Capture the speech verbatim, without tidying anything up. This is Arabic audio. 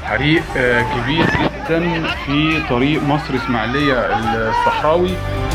حريق آه، كبير جدا في طريق مصر اسماعيليه الصحراوي.